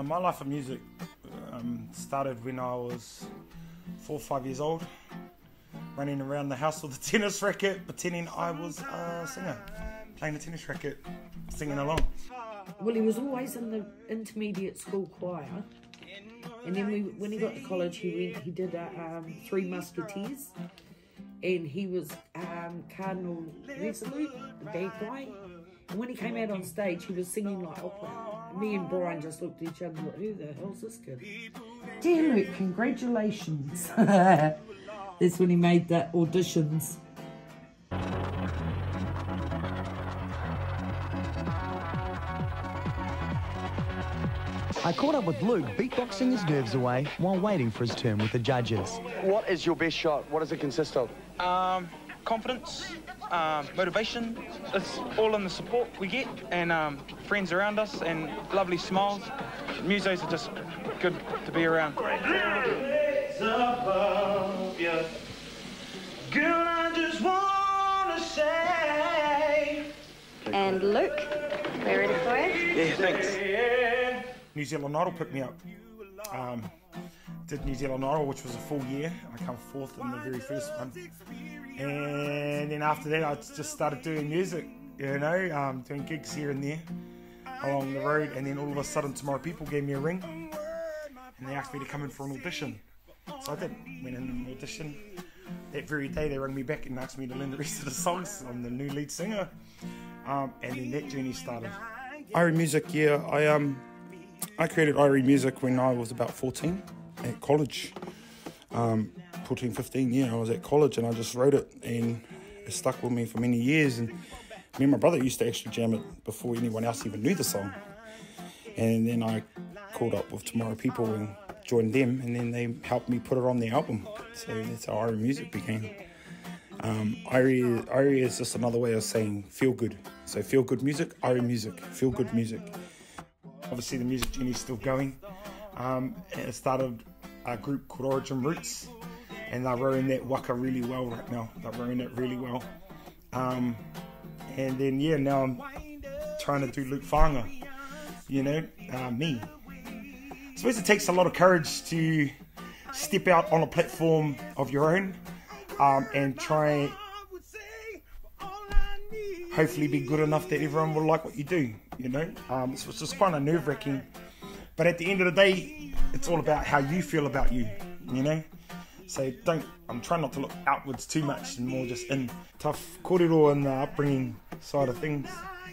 My life of music started when I was 4 or 5 years old, running around the house with a tennis racket, pretending I was a singer, playing the tennis racket, singing along. Well, he was always in the intermediate school choir, and then when he got to college, he did Three Musketeers, and he was Cardinal Resolute, the bagpipe. And when he came out on stage, he was singing like opera. Me and Brian just looked at each other and thought, who the hell's this kid? Dear Luke, congratulations. That's when he made the auditions. I caught up with Luke beatboxing his nerves away while waiting for his turn with the judges. What is your best shot? What does it consist of? Confidence, motivation. It's all in the support we get, and friends around us, and lovely smiles. Musos are just good to be around. Girl, I just wanna say. And Luke, we're ready for you? Yeah, thanks. New Zealand Idol picked me up. Did New Zealand Idol, which was a full year. I come fourth in the very first one. And then after that, I just started doing music, you know, doing gigs here and there along the road. And then all of a sudden, Tomorrow People gave me a ring, and they asked me to come in for an audition. So I did. Went in an audition. That very day, they rang me back and asked me to learn the rest of the songs. I'm the new lead singer. And then that journey started. Irie Music, yeah. I created Irie Music when I was about 14 at college. 14, 15, yeah, I was at college and I just wrote it, and it stuck with me for many years. And me and my brother used to actually jam it before anyone else even knew the song. And then I called up with Tomorrow People and joined them, and then they helped me put it on the album. So that's how Irie Music became. Irie is just another way of saying feel good. So feel good music, Irie Music, feel good music. Obviously the music journey is still going. It started a group called Origin Roots, and they're rowing that waka really well right now. They're rowing it really well. And then, yeah, now I'm trying to do Luke Whaanga, you know, me. I suppose it takes a lot of courage to step out on a platform of your own and try hopefully be good enough that everyone will like what you do, you know. So it's just kind of nerve-wracking. But at the end of the day, it's all about how you feel about you, you know. So I'm trying not to look outwards too much and more just in tough kōrero and the upbringing side of things.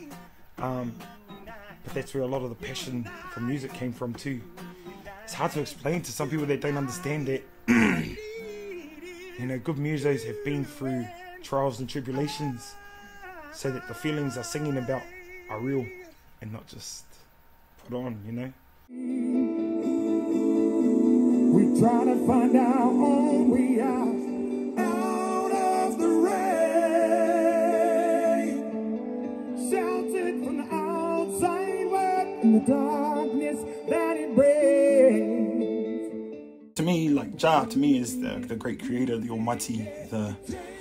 But that's where a lot of the passion for music came from too. It's hard to explain to some people that don't understand that. You know, good musos have been through trials and tribulations so that the feelings they're singing about are real and not just put on, you know. We try to find our own way out of the rain, sheltered from the outside world in the darkness that it brings. To me, like Jah, to me is the great creator, the Almighty, the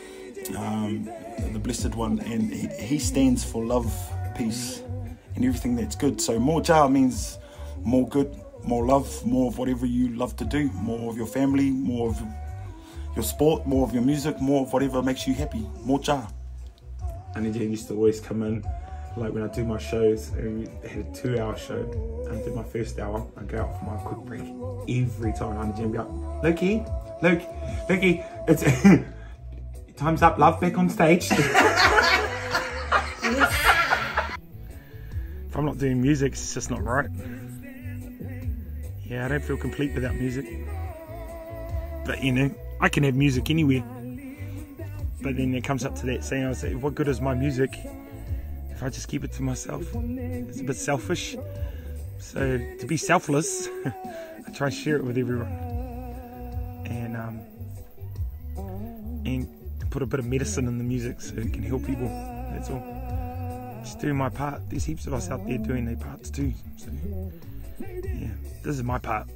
blessed one, and he stands for love, peace, and everything that's good. So more Jah means more good, more love, more of whatever you love to do, more of your family, more of your sport, more of your music, more of whatever makes you happy, more Jah. And he used to always come in, like when I do my shows, and we had a 2-hour show, I did my first hour, I go out for my quick break every time. I'm in the gym, go, Lukey, it's time's up, love, back on stage. If I'm not doing music, it's just not right. Yeah, I don't feel complete without music. But you know, I can have music anywhere. But then it comes up to that saying, I say, what good is my music if I just keep it to myself? It's a bit selfish. So to be selfless, I try and share it with everyone. And put a bit of medicine in the music so it can help people. That's all. Just doing my part. There's heaps of us out there doing their parts too. So yeah, this is my part.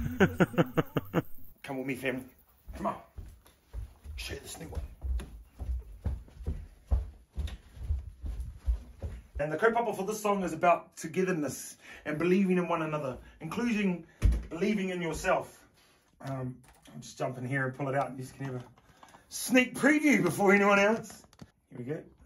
Come with me, family. Come on. Share this new one. And the kaupapa for this song is about togetherness and believing in one another, including believing in yourself. I'll just jump in here and pull it out and you just can have a sneak preview before anyone else. Here we go.